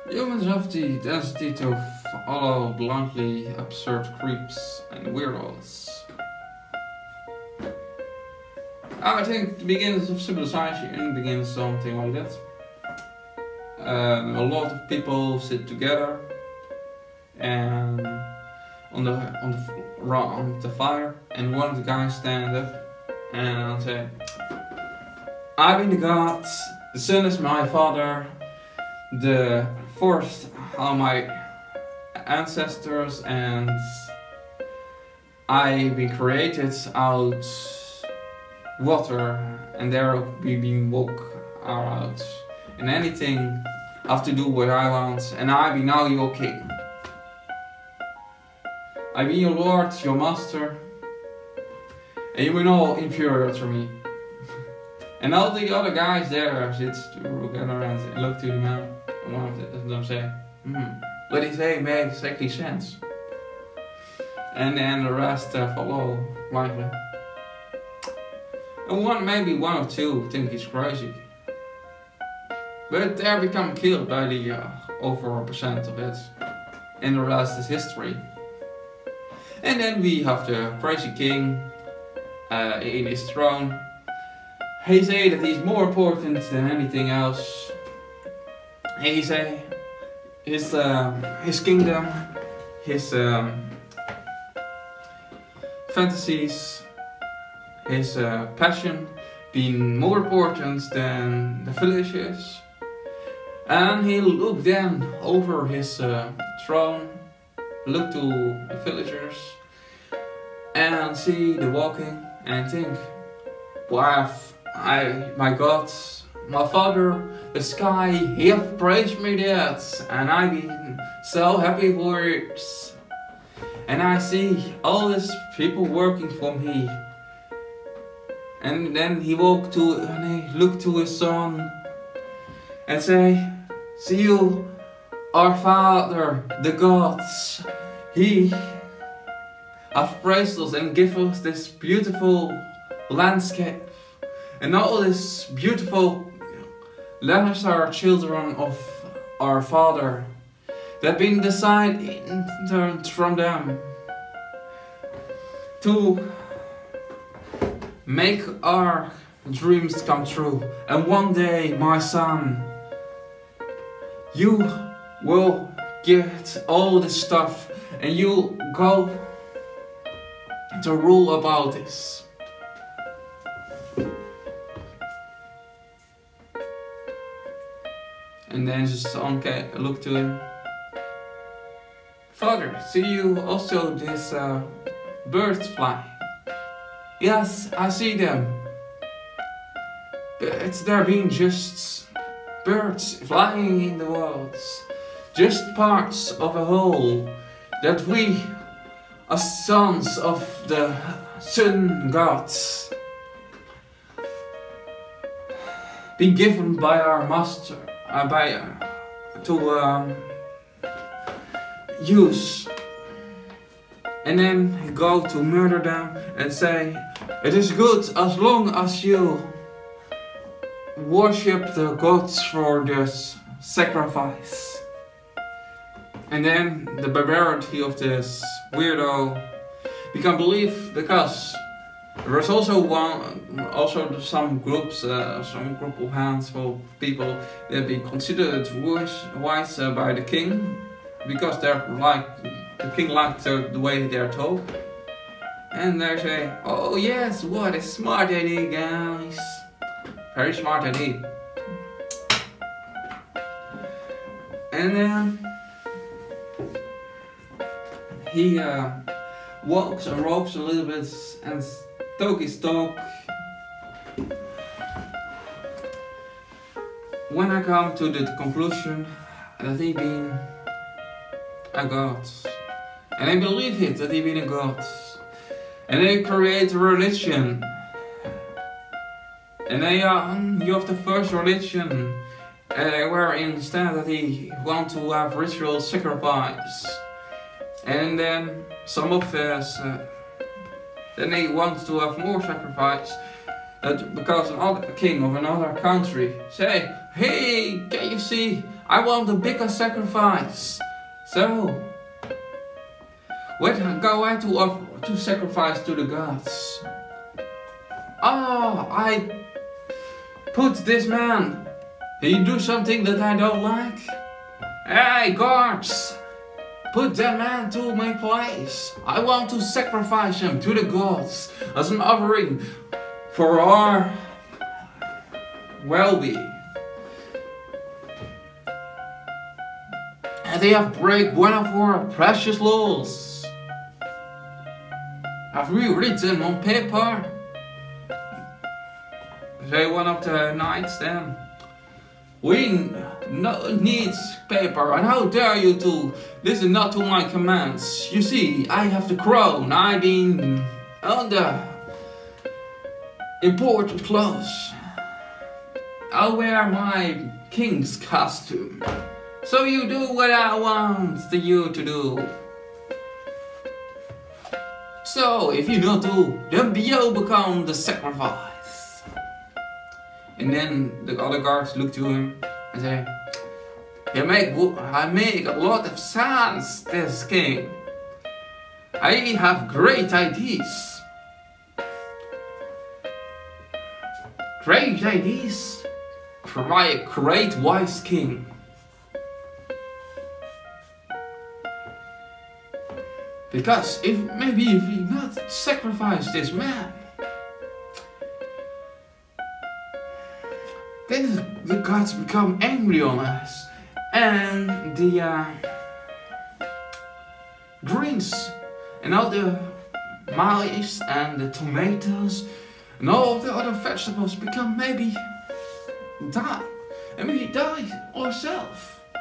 Humans have the density to follow blindly absurd creeps and weirdos. I think the beginnings of civilization begins something like that. A lot of people sit together and on the fire, and one of the guys stand up and say, "I be the gods, the sun is my father, the forest are my ancestors, and I be created out water, and there we been walk out, and anything have to do what I want, and I be now your king. I be your lord, your master, and you be all inferior to me." And all the other guys there sit together and look to the man, and one of them say, "What he say makes exactly sense." And then the rest follow blindly. And maybe one or two think he's crazy, but they become killed by the over percent of it, and the rest is history. And then we have the crazy king in his throne. He say that he's more important than anything else. And he say his kingdom, his fantasies, his passion being more important than the village is. And he looked then over his throne, look to the villagers, and see the walking, and think, "Wow, my God, my Father, the sky, He have praised me that, and I been so happy for it. And I see all these people working for me." And then he walked to, and he looked to his son, and say, "See you, our Father, the gods, He have praised us and give us this beautiful landscape. And all this beautiful letters are children of our Father that been decided from them to make our dreams come true. And one day, my son, you will get all this stuff and you go to rule about this." And then his son looked to him, "Father, see you also this birds fly?" "Yes, I see them. But they're being just birds flying in the world. Just parts of a whole that we, as sons of the sun gods, been given by our master to use." And then he go to murder them and say, "It is good as long as you worship the gods for this sacrifice." And then the barbarity of this weirdo become belief, because there is also some groups, some group of handful of people that be considered wise by the king, because they're like the king liked the way they're told, and they say, "Oh yes, what a smart idea, guys! Very smart idea." And then he walks and walks a little bit and talk his talk. When I come to the conclusion that he been a god, and I believe it, that he been a god, and they create a religion, and they you have the first religion where instead that he want to have ritual sacrifice, and then some of us then they want to have more sacrifice, that because another king of another country say, Hey, can you see? I want a bigger sacrifice. So, what go I to offer to sacrifice to the gods? Oh, I put this man. He do something that I don't like. Hey, guards, put that man to my place. I want to sacrifice him to the gods as an offering for our well-being. And they have break one of our precious laws. Have we written on paper? Say one of the knights then. We need paper, and how dare you to listen not to my commands? You see, I have the crown. I've been under important clothes. I'll wear my king's costume. So you do what I want you to do. So if you not do, then you become the sacrifice. And then the other guards look to him and say, I make a lot of sense, this king. I have great ideas. Great ideas from my great wise king. Because if we not sacrifice this man, then the gods become angry on us, and the greens and all the maize and the tomatoes and all the other vegetables become maybe die, and we die ourselves.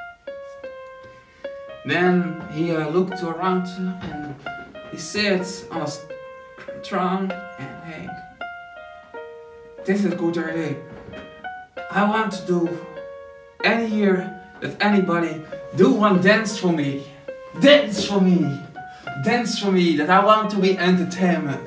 Then he looked around and he said on his throne, and hey, this is a good idea. I want to do any year that anybody do one dance for me. Dance for me. Dance for me, that I want to be entertainment.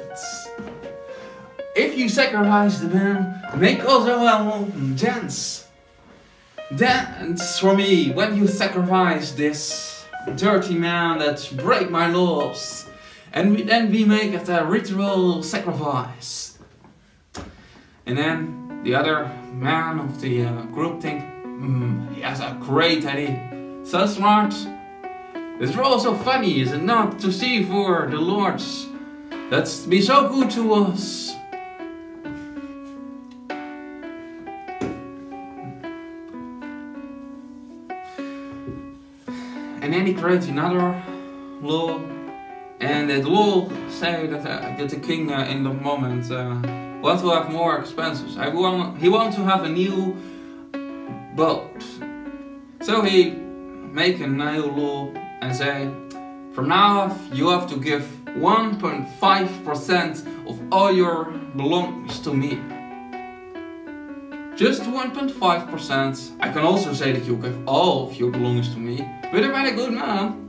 If you sacrifice the man, make also one dance. Dance for me when you sacrifice this dirty man that break my laws, and then we make it a ritual sacrifice. And then the other man of the group think, he has a great idea, so smart. It's also funny, is it not, to see for the lords that's be so good to us. And then he creates another law, and that law say that the king in the moment want to have more expenses. He wants to have a new boat. So he make a new law and say, from now on you have to give 1.5% of all your belongings to me. Just 1.5%. I can also say that you give all of your belongings to me, but I'm a good man.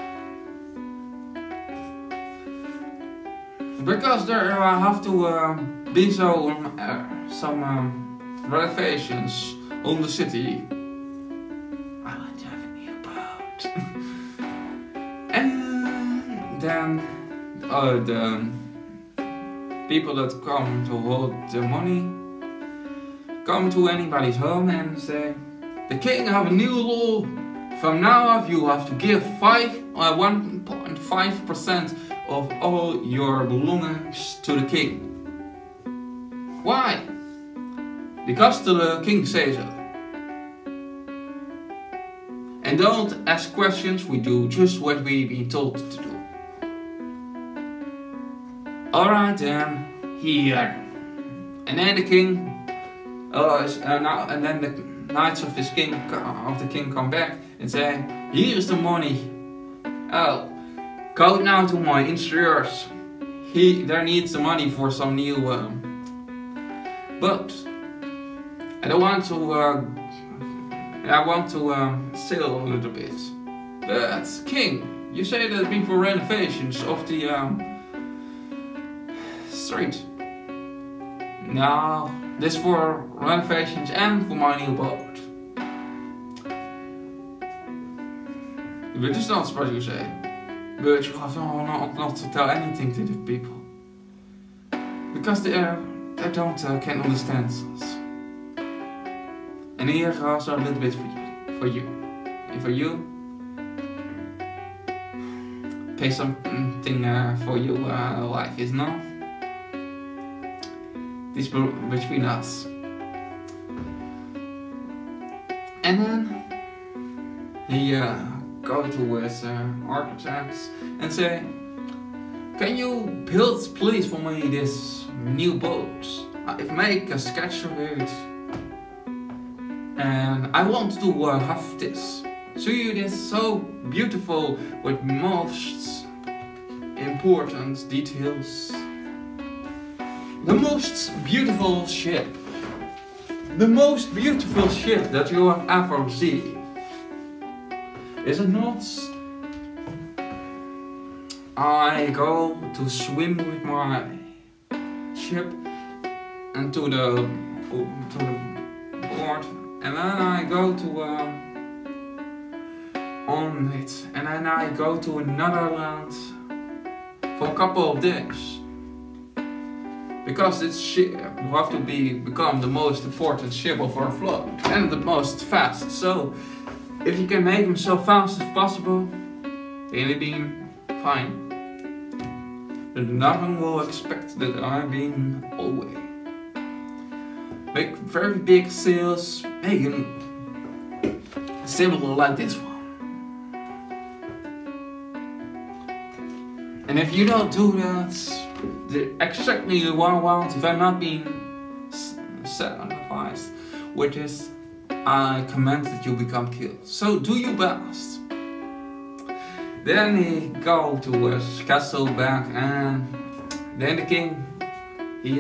Because there have to be some renovations on the city. I want to have a new boat. And then the people that come to hold the money come to anybody's home and say, the king have a new law. From now on you have to give 1.5% of all your belongings to the king. Why? Because the king says so. And don't ask questions, we do just what we've been told to do. Alright then, here. And then the king, and then the knights of the king come back and say, here is the money. Oh, go now to my instructors. There needs the money for some new boat. I want to sail a little bit. But king, you say that before renovations of the street. No, this for renovations and for my new boat. But it's not what you say. But you have not to tell anything to the people. Because they don't can understand us. And here also a little bit for you. And for you, pay something for your life, is not? This between us. And then he go to his architects and say, can you build please for me this new boat? I make a sketch of it. And I want to have this. See, it is so beautiful with most important details. The most beautiful ship. The most beautiful ship that you have ever seen. Is it not? I go to swim with my ship and to the board. And then I go to on it, and then I go to another land for a couple of days. Because this ship will have to become the most important ship of our float and the most fast. So if you can make them so fast as possible, it'll be fine. But nothing will expect that I've been away. Make very big sails, make them similar like this one. And if you don't do that, exactly what I want, if I'm not being sacrificed with this, I command that you become killed. So do your best. Then he go to his castle back, and then the king, he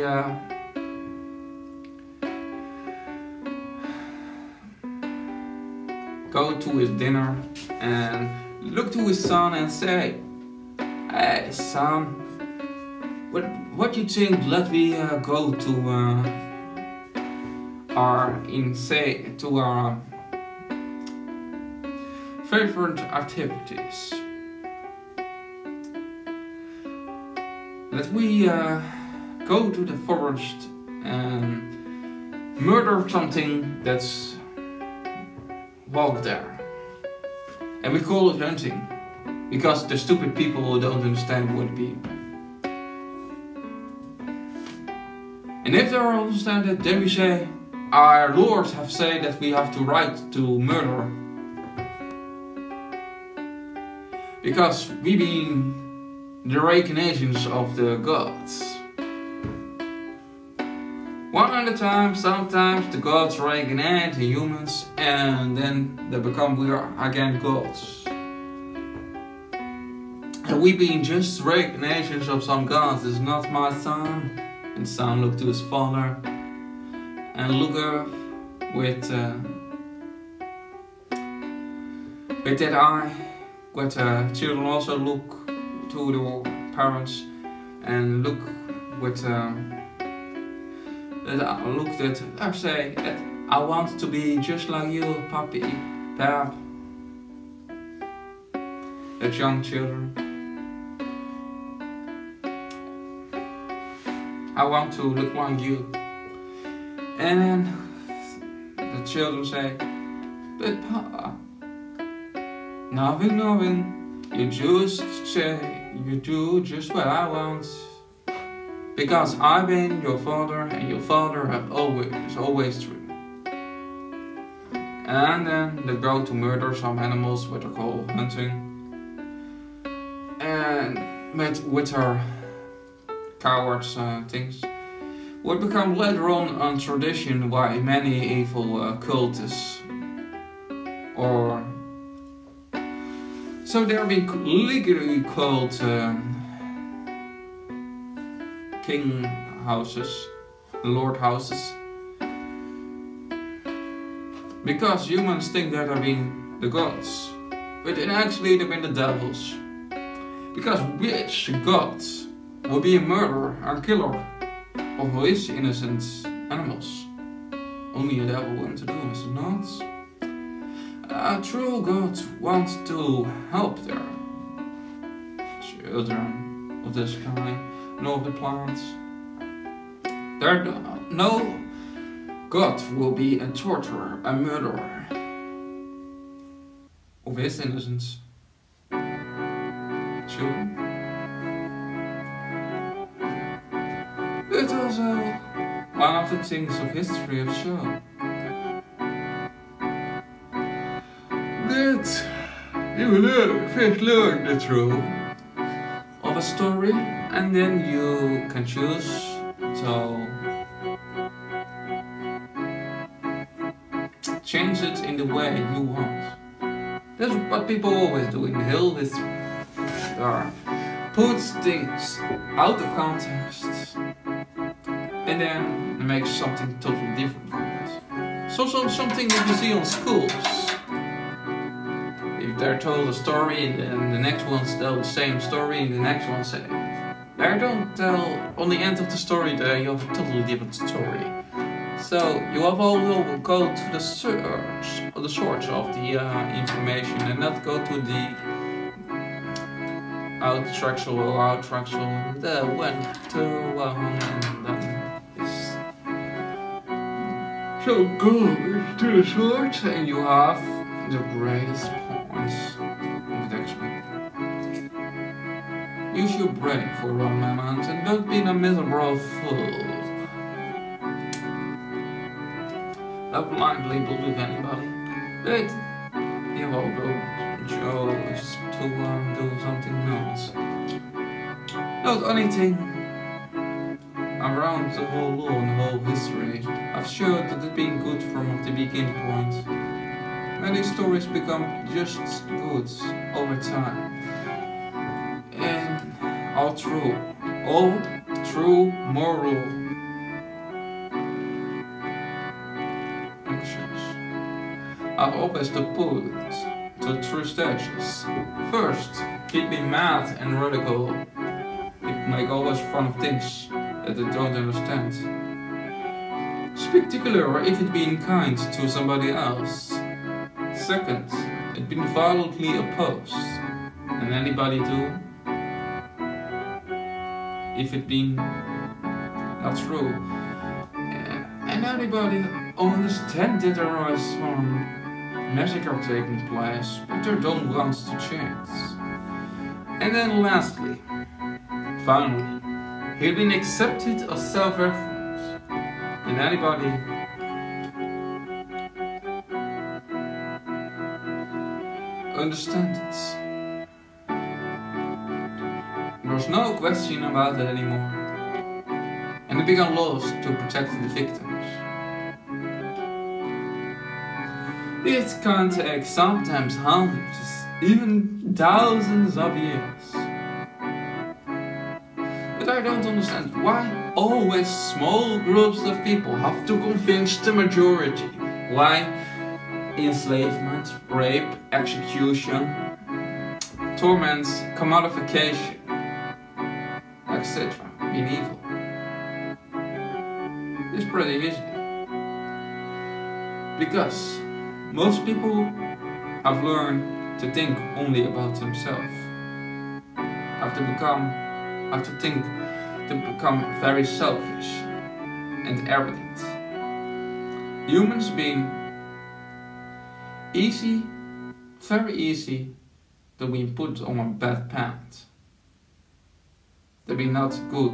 go to his dinner and look to his son and say, hey son, what do you think, let me go to our favorite activities. Let we go to the forest and murder something that's walked there. And we call it hunting, because the stupid people who don't understand what it be. And if they don't understand it, then we say, our lords have said that we have the right to murder. Because we being the reincarnations of the gods. One at a time, sometimes the gods reincarnate the humans, and then we are again gods. And we being just reincarnations of some gods. Is not my son. And son looked to his father, and look up with that eye. But children also look to the parents and look with that look that I say that I want to be just like you, Papi, Pap. That young children. I want to look like you. And then the children say, but Papa, nothing. You just say, you do just what I want. Because I've been your father, and your father have always true. And then they go to murder some animals, what they call hunting. And with her cowards things, would become later on tradition by many evil cultists. Or so they're being legally called king houses, lord houses. Because humans think that they're being the gods, but actually they've been the devils. Because which god will be a murderer and killer of his innocent animals? Only a devil wants to do, is it not? A true God wants to help their children of this kind and of the plants. There no God will be a torturer, a murderer of his innocence. Children. But also, one of the things of history have shown that you first learn the truth of a story, and then you can choose to change it in the way you want. That's what people always do in hill history. Put things out of context and then make something totally different from it. So something that you see on schools. If they're told a story and then the next ones tell the same story and the next one say, they don't tell on the end of the story that you have a totally different story. So you have all to go to the source of the information and not go to the outstructural or outstructural, the one to and then this. So go to the source and you have the greatest points of the textbook. Use your brain for one moment and don't be a miserable fool. Don't blindly believe anybody. But you will go just to do something else. Not anything around the whole law and the whole history. I've showed that it's been good from the beginning point. Many stories become just good over time. And all true moral actions are always to put to three stages. First, keep me mad and radical. It make always fun of things that they don't understand. Particular if it been kind to somebody else. Second, it been violently opposed, and anybody do. If it been not true, and anybody understand that there is some massacre taking place, but they don't want to change. And then lastly, finally, he'd been accepted as self-reference, and anybody understand it. There's no question about it anymore, and it began laws to protect the victims. It can take sometimes hundreds, even thousands of years. But I don't understand why always small groups of people have to convince the majority. Why enslavement, rape, execution, torments, commodification, etc. being evil. It's pretty easy. Because most people have learned to think only about themselves. Have to become very selfish and arrogant. Humans being easy, very easy to be put on a bad path. They're being not good.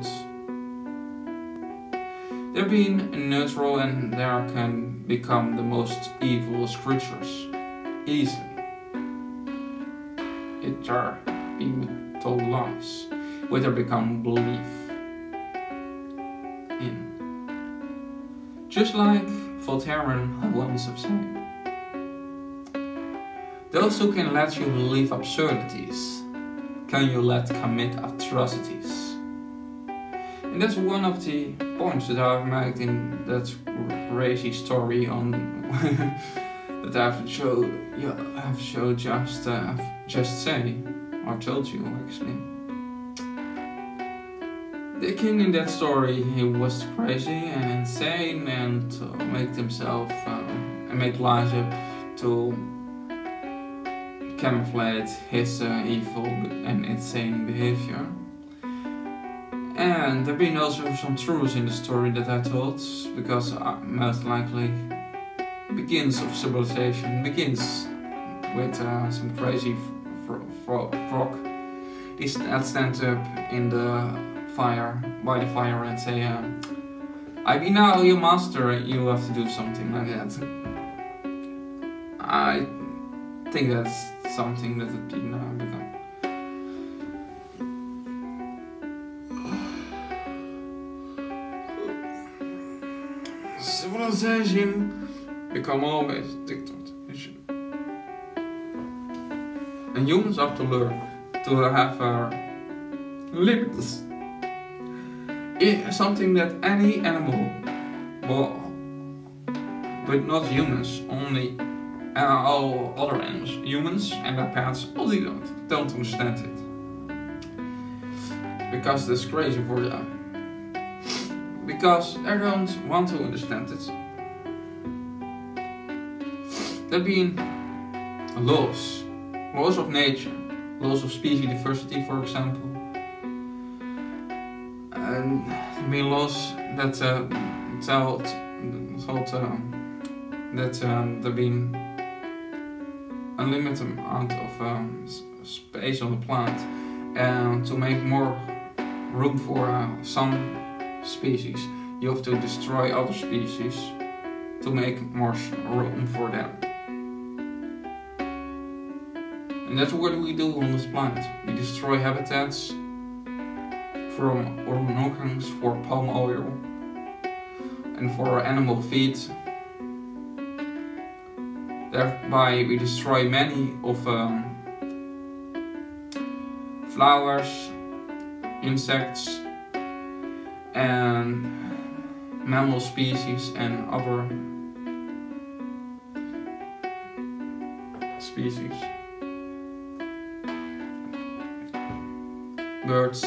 They're being neutral and they can become the most evil creatures easily. It are being told lies, where they become belief in. Just like Voltaire once have said. Those who can let you believe absurdities, can you let commit atrocities? And that's one of the points that I've made in that crazy story on that I've told you actually. The king in that story, he was crazy and insane and make himself and make lies up to camouflage his evil and insane behavior. And there been also some truths in the story that I told, because most likely begins of civilization begins with some crazy frog. They stand up in the fire, by the fire, and say, I be now your master, you have to do something like that. I think that's something that it been become. Civilization become always dictatorship. And humans have to learn to have limits. It's something that any animal, but not humans, only all other animals, humans and their pets, only don't understand it. Because that's crazy for them. Because they don't want to understand it. There being laws of nature, laws of species diversity, for example, and there being laws that tell that there being unlimited amount of space on the planet, and to make more room for some species, you have to destroy other species to make more room for them. And that's what we do on this planet. We destroy habitats from organs for palm oil and for animal feed. Thereby we destroy many of flowers, insects, and mammal species and other species, birds,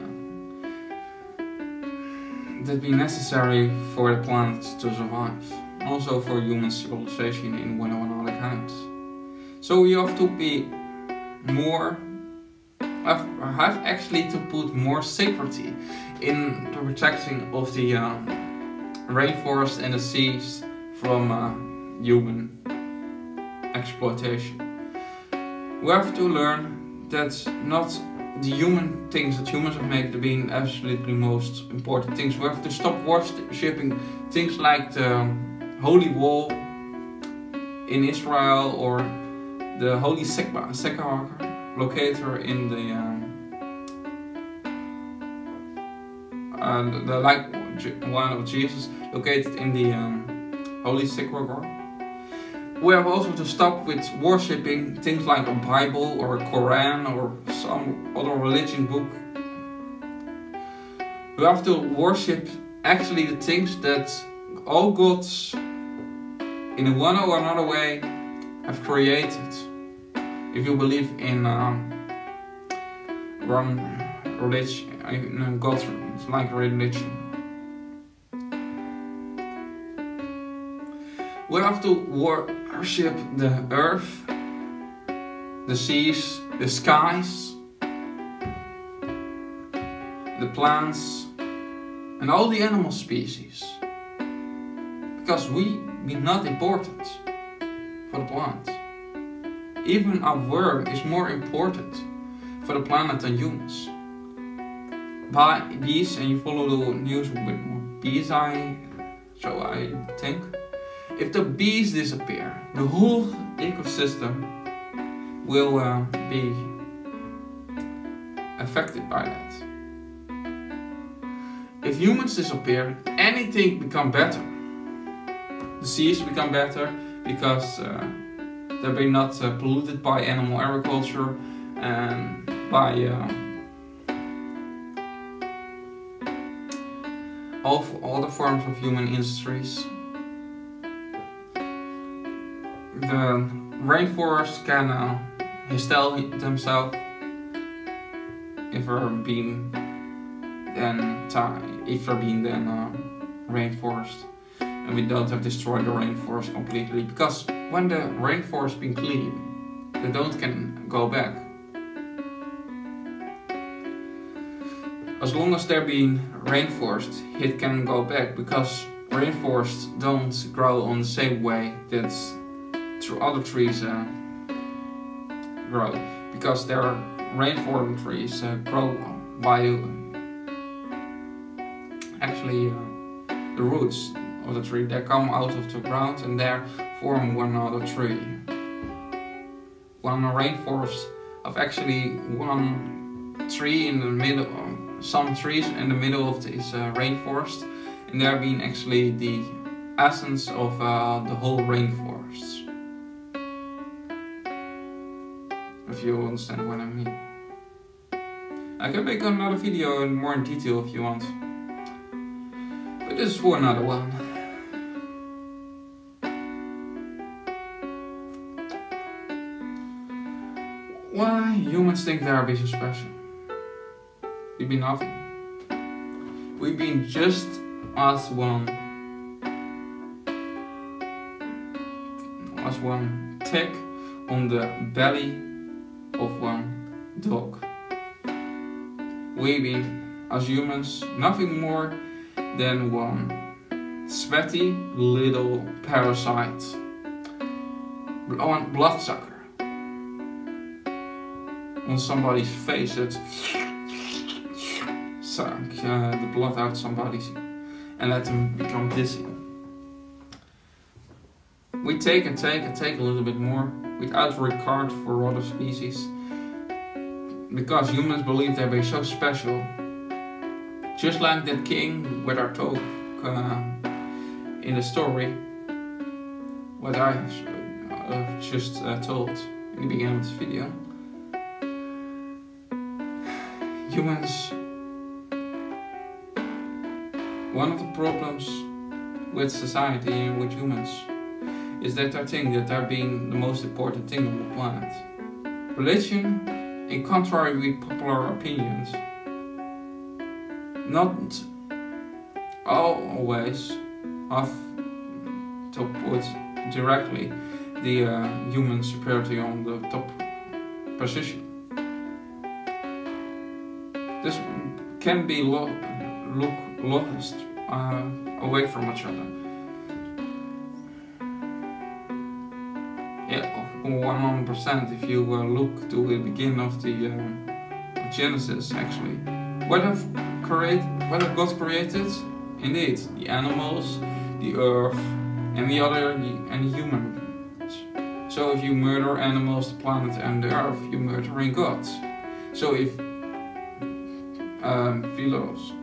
that be necessary for the planet to survive, also for human civilization in one or another kind. So you have to be more, have actually to put more safety in the protecting of the rainforest and the seas from human exploitation. We have to learn that not the human things that humans have made being absolutely most important things. We have to stop worshipping things like the Holy Wall in Israel or the Holy Sepulchre located in the like one of Jesus located in the Holy Sepulchre. We have also to stop with worshipping things like a Bible or a Quran or some other religion book. We have to worship actually the things that all gods in one or another way have created. If you believe in one religion, in God, like religion. We have to worship the earth, the seas, the skies, the plants, and all the animal species. Because we be not important for the planet. Even our work is more important for the planet than humans. By bees, and you follow the news with bees, I think. If the bees disappear, the whole ecosystem will be affected by that. If humans disappear, anything become better. The seas become better because they'll be not polluted by animal agriculture and by all the forms of human industries. The rainforest can heal themselves if they're being then rainforest, and we don't have destroyed the rainforest completely, because when the rainforest been clean, they don't can go back. As long as they're being rainforest, it can go back, because rainforests don't grow on the same way that other trees grow, because their rainforest trees grow by actually the roots of the tree. They come out of the ground and they form one other tree. One rainforest of actually one tree in the middle, some trees in the middle of this rainforest, and they're being actually the essence of the whole rainforest. If you understand what I mean. I can make another video in more detail if you want. But this is for another one. Why humans think they are so special? We've been nothing. We've been just as one tick on the belly of one dog. We've been, as humans, nothing more than one sweaty little parasite, bloodsucker on somebody's face that suck the blood out somebody's and let them become dizzy. We take and take and take a little bit more without regard for other species, because humans believe they be so special. Just like that king what I told in the story, what I just told in the beginning of this video. Humans, one of the problems with society and with humans is that I think that they're being the most important thing on the planet. Religion, in contrary with popular opinions, not always have to put directly the human superiority on the top position. This can be lost away from each other. Yeah, 100%. If you look to the beginning of the Genesis, actually, what have God created? Indeed, the animals, the earth, and the humans. So if you murder animals, the planet, and the earth, you're murdering God. So if Philos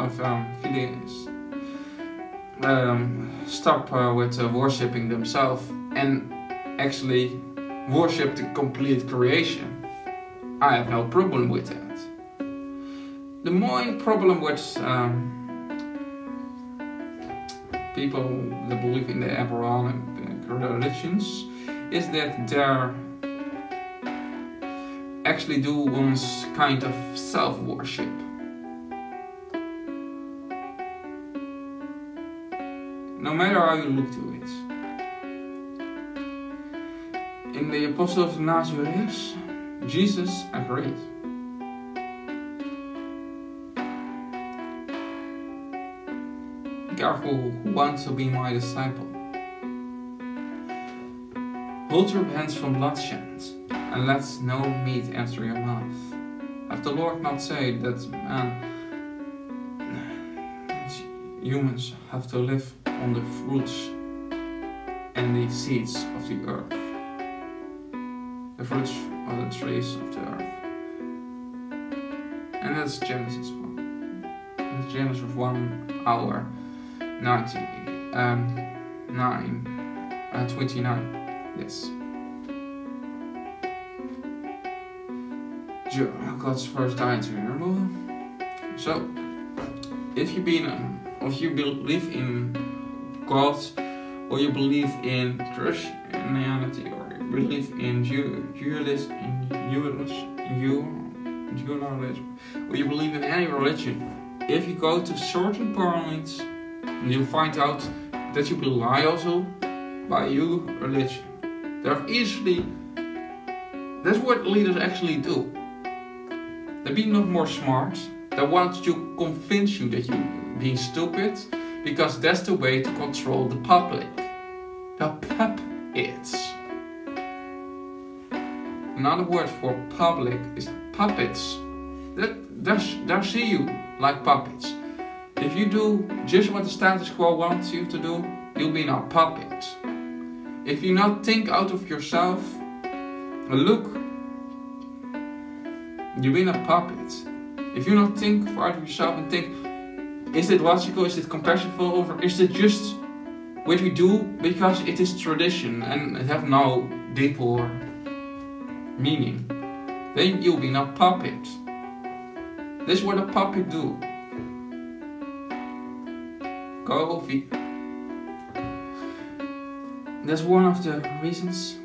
stop with worshipping themselves and actually worship the complete creation, I have no problem with that. The main problem with people that believe in the Abrahamic religions is that they actually do one's kind of self-worship. No matter how you look to it. In the Apostle of Nazareth, Jesus agreed. Be careful who wants to be my disciple. Hold your hands from bloodshed, and let no meat enter your mouth. Have the Lord not said that humans have to live on the fruits and the seeds of the earth? The fruits of the trees of the earth. And that's Genesis 1. That's Genesis 1:29. Yes. God's first died, remember? So, if you believe in God, or you believe in Christianity, or you believe in Judaism, or you believe in any religion, if you go to certain points, you'll find out that you belie also by your religion. There are easily That's what leaders actually do. They be not more smart. They want to convince you that you're being stupid, because that's the way to control the public. The puppets. Another word for public is puppets. They see you like puppets. If you do just what the status quo wants you to do, you'll be a puppet. If you not think out of yourself, look, you've been a puppet. If you not think out of yourself and think, is it logical, is it compassionful, or is it just what we do because it is tradition and it have no deeper meaning, then you'll be a puppet. This is what a puppet do. Go V. That's one of the reasons.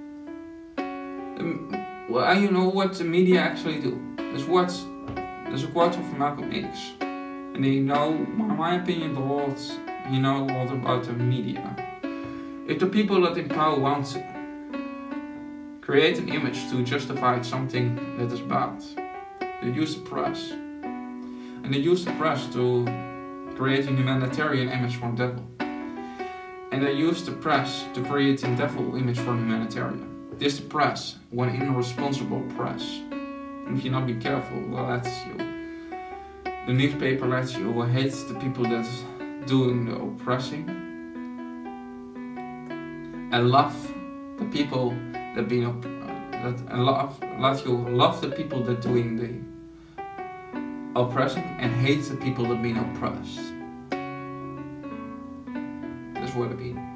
Well, you know what the media actually do. There's a quote of Malcolm X, and they know, in my opinion, a lot about the media. If the people that in power want to create an image to justify something that is bad, they use the press, and they use the press to create a humanitarian image for the devil. And they use the press to create a devil image for humanitarian. This is the press, one irresponsible press. And if you not be careful, the newspaper lets you hate the people that's doing the oppressing, and love the people that being let you love the people that doing the oppressing, and hate the people that being oppressed. That's what it means.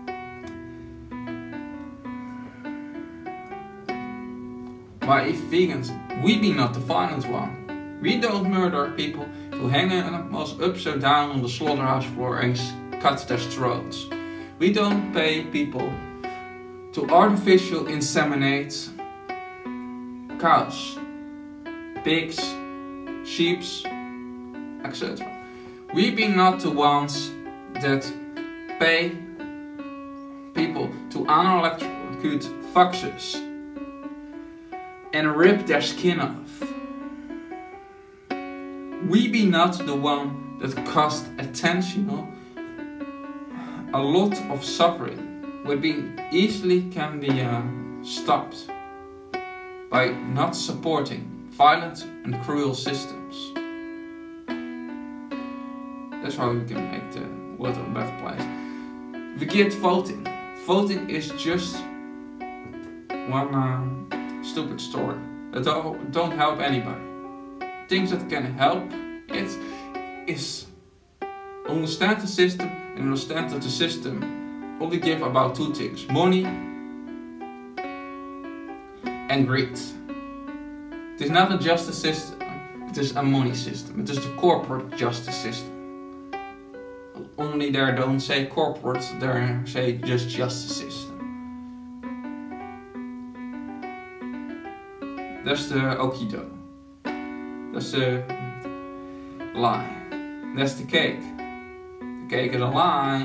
But if vegans, we be not the violent one. We don't murder people to hang us upside down on the slaughterhouse floor and cut their throats. We don't pay people to artificially inseminate cows, pigs, sheep, etc. We be not the ones that pay people to unelectrocute foxes and rip their skin off. We be not the one that cost attention, a lot of suffering would be easily can be stopped by not supporting violent and cruel systems. That's how we can make the world a better place. Forget voting. Voting is just one stupid story that don't help anybody. Things that can help it is understand the system, and understand that the system only give about two things: money and greed. It is not a justice system, it is a money system. It is the corporate justice system. Only there don't say corporate, there say just justice system. That's the okido. That's the lie. That's the cake. The cake is a lie.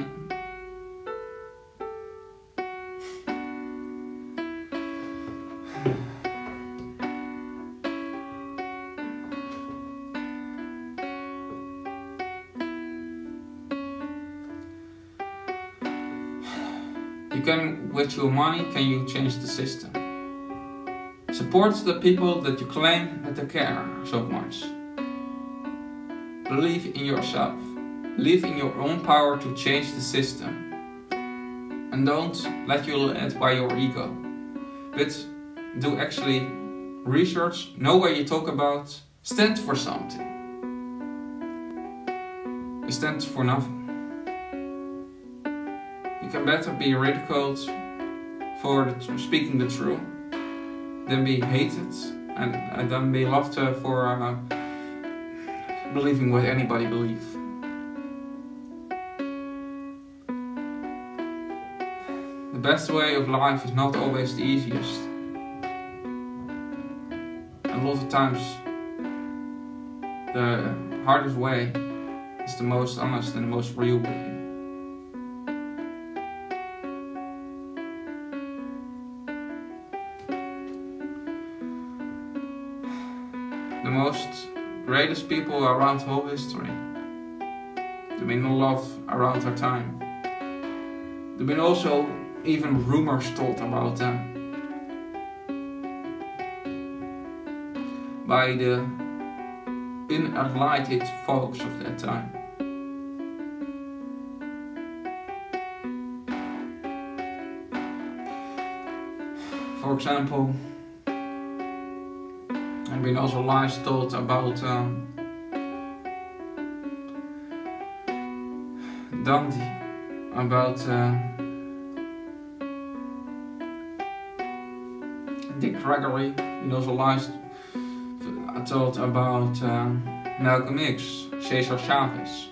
You can, with your money, can you change the system? Support the people that you claim that they care so much. Believe in yourself. Believe in your own power to change the system. And don't let you led by your ego. But do actually research, know what you talk about, stand for something. You stand for nothing. You can better be ridiculed for speaking the truth than be hated and then be loved for believing what anybody believes. The best way of life is not always the easiest. A lot of times the hardest way is the most honest and the most real way. the most greatest people around whole history. There've been a lot around our time. There've been also even rumors told about them by the unenlightened folks of that time. For example, there have been also lies told about Gandhi, about Dick Gregory, and also lies told about Malcolm X, Cesar Chavez.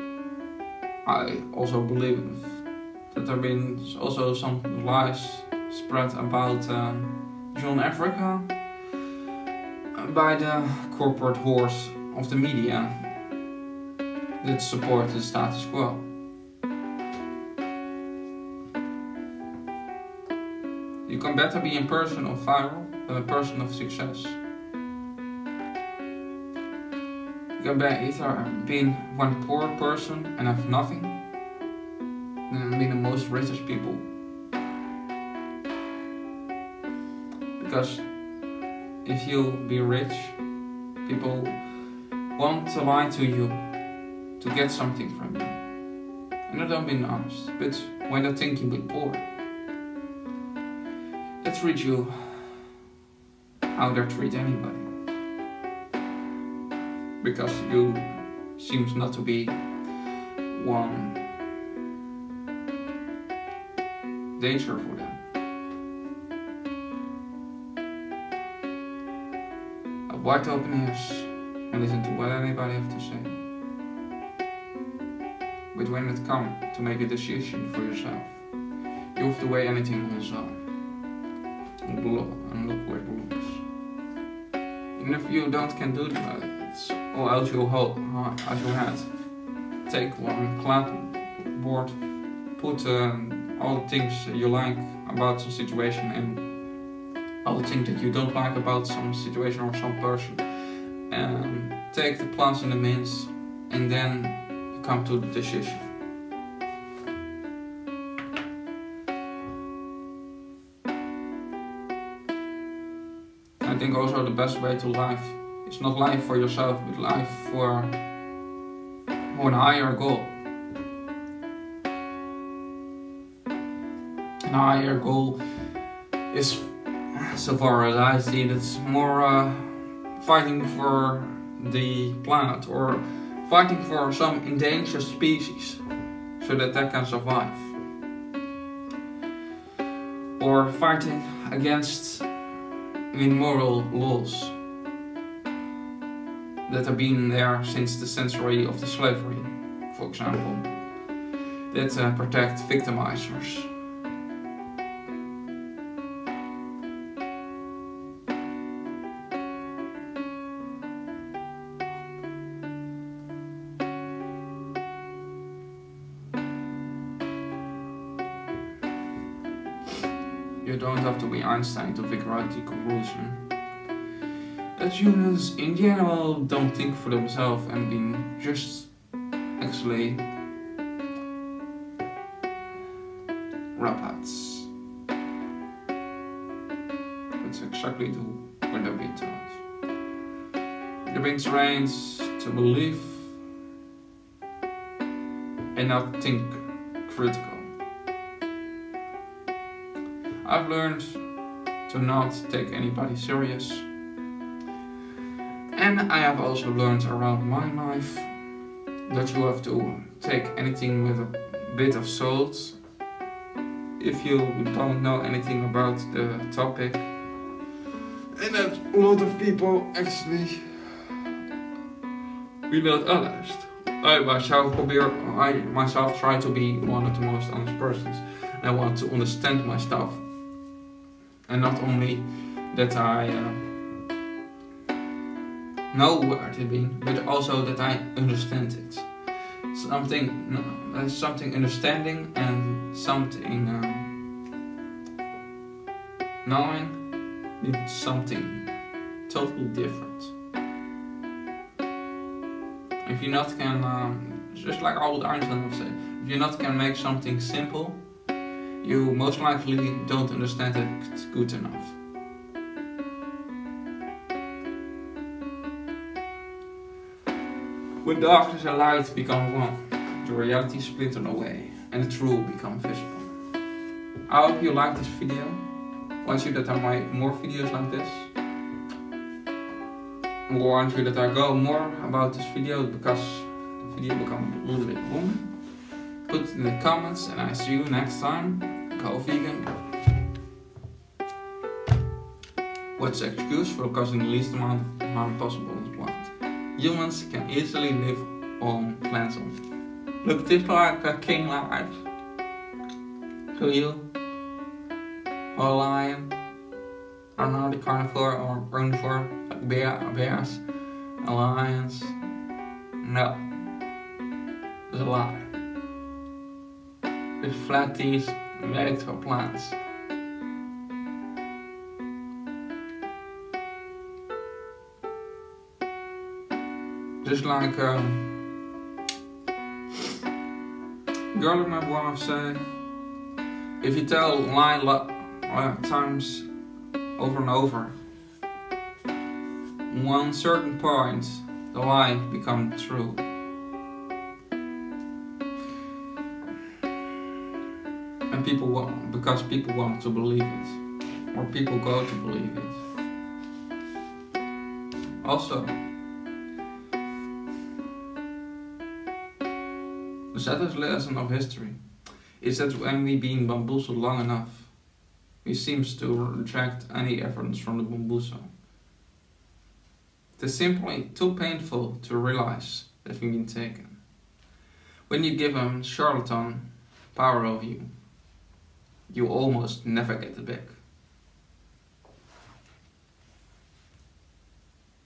I also believe that there have been also some lies spread about John Africa by the corporate horse of the media that support the status quo. You can better be a person of viral than a person of success. You can either be one poor person and have nothing, than be the most richest people. Because if you be rich, people want to lie to you to get something from you. And they don't be honest, but when they think you be poor, they treat you how they treat anybody. Because you seems not to be one danger for them. Have wide open ears and listen to what anybody have to say. But when it comes to make a decision for yourself, you have to weigh anything on yourself and look where it belongs. And if you can do that, it's all out your head. Take one clapboard, put all the things you like about some situation and all the things that you don't like about some situation or some person, and take the plus and the mins, and then you come to the decision. I think also the best way to live is not life for yourself, but life for a higher goal. A higher goal is, so far as I see it, it's more fighting for the planet or fighting for some endangered species so that they can survive. Or fighting against immoral laws that have been there since the century of the slavery, for example, that protect victimizers. You don't have to be Einstein to figure out the conclusion that humans in general don't think for themselves and being just actually robots. That's exactly what they're being taught. They're being trained to believe and not think critical. I've learned to not take anybody serious. And I have also learned around my life that you have to take anything with a bit of salt if you don't know anything about the topic. And that a lot of people actually be not honest. I myself try to be one of the most honest persons. I want to understand my stuff. And not only that I know where to be, but also that I understand it. Something understanding and something knowing is something totally different. If you not can, just like Albert Einstein would say, if you not can make something simple, you most likely don't understand it good enough. When darkness and light become one, the reality splintered away and the truth become visible. I hope you liked this video. Want you that I make more videos like this. I want you that I go more about this video because the video become a little bit long. Put it in the comments and I see you next time. Go vegan. What's the excuse for causing the least amount of harm possible on the planet? Humans can easily live on plants only. Look just like a king life. To you, or a lion, or another carnivore or carnivore, like bears and lions. No, it's a lie. With flat teeth made for plants. Just like girl remember what I say. If you tell a lie times over and over, one certain point the lie becomes true. And because people want to believe it, or people go to believe it. Also, the saddest lesson of history is that when we've been bamboozled long enough, we seem to reject any evidence from the bamboozle. It is simply too painful to realize that we've been taken. When you give a charlatan power over you, you almost never get it back.